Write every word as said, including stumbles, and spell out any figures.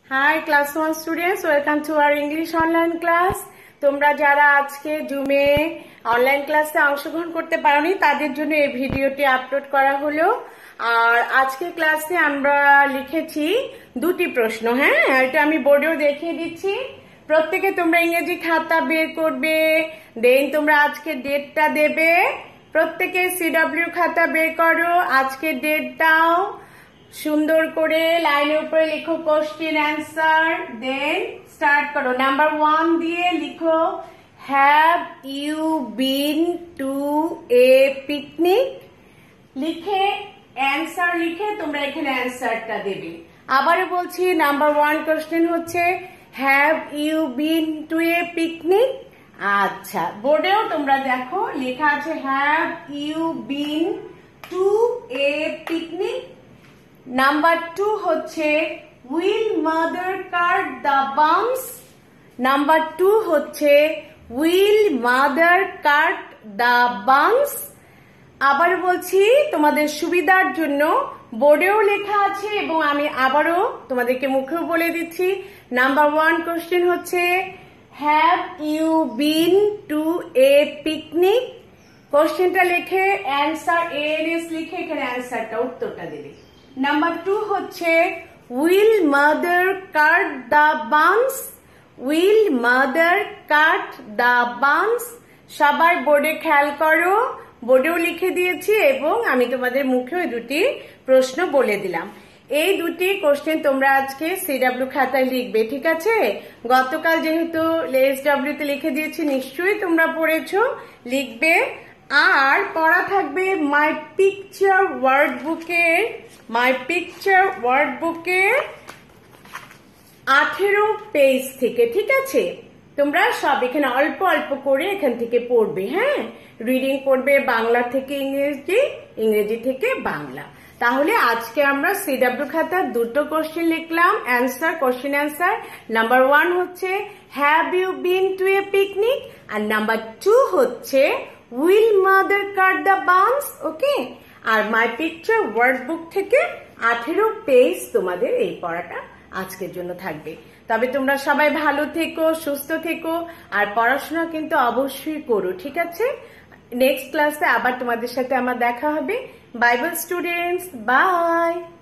Hi class one students, welcome to our English online class. তোমরা যারা আজকে জুমে online ক্লাসে অংশগ্রহণ করতে পারোনি তাদের জন্য এই ভিডিওটি আপলোড করা হলো। আর আজকে ক্লাসে আমরা লিখেছি দুটি প্রশ্ন। হ্যাঁ, এটা আমি বোর্ডেও দেখিয়ে দিচ্ছি। প্রত্যেকে তোমরা ইংরেজি খাতা বের করবে, দেন তোমরা আজকে ডেটটা দেবে। প্রত্যেকে সিডব্লিউ খাতা বের করো, আজকে ডেটটাও সুন্দর করে লাইনের উপরে লিখো কোশ্চেন অ্যান্সার, দেন স্টার্ট করো। নাম্বার ওয়ান দিয়ে লিখো have you been to a picnic. লিখে অ্যান্সার লিখে তোমরা এখানে অ্যান্সারটা দেবে। আবারও বলছি, নাম্বার ওয়ান কোশ্চেন হচ্ছে have you been to a picnic. আচ্ছা, বোর্ডেও তোমরা দেখো লেখা আছে have you been to a picnic. Number two হচ্ছে will mother cut the buns. Number two হচ্ছে will mother cut the buns. আবার বলছি তোমাদের সুবিধার জন্য বোর্ডেও লেখা আছে এবং আমি আবারও তোমাদেরকে মুখেও বলে দিচ্ছি। নাম্বার ওয়ান কোশ্চেন হচ্ছে have you been to a picnic. কোশ্চেনটা লিখে অ্যান্সার এএনএস লিখে এখানে অ্যান্সারটা উত্তরটা দেবে। নাম্বার টু হচ্ছে will mother cut the buns. Will mother cut the buns. সবাই বোর্ডে খেয়াল করো, বোর্ডেও লিখে দিয়েছি এবং আমি তোমাদের মুখে দুটি প্রশ্ন বলে দিলাম। এই দুটি কোশ্চেন তোমরা আজকে সিডব্লিউ খাতায় লিখবে, ঠিক আছে? গতকাল যেহেতু এসডব্লিউ তে লিখে দিয়েছি, নিশ্চয়ই তোমরা পড়েছো, লিখবে। আর পড়া থাকবে মাই পিকচার ওয়ার্ড বুকের মাই পিকচার ওয়ার্ড বুকের আঠেরো পেজ থেকে, ঠিক আছে? তোমরা সব এখানে অল্প অল্প করে এখান থেকে পড়বে। হ্যাঁ, রিডিং পড়বে বাংলা থেকে ইংরেজি, ইংরেজি থেকে বাংলা। তাহলে আজকে আমরা সিডব্লিউ খাতার দুটো কোশ্চেন লিখলাম, answer, question answer. Number one হচ্ছে have you been to a picnic, আর নাম্বার টু হচ্ছে will mother cut the buns. Okay, আর মাই পিকচার ওয়ার্ড বুক থেকে আঠেরো পেজ তোমাদের এই পড়াটা আজকের জন্য থাকবে। তবে তোমরা সবাই ভালো থেকো, সুস্থ থেকো, আর পড়াশোনা কিন্তু অবশ্যই করো, ঠিক আছে? নেক্সট ক্লাসে আবার তোমাদের সাথে আমার দেখা হবে। Bye bye students, by.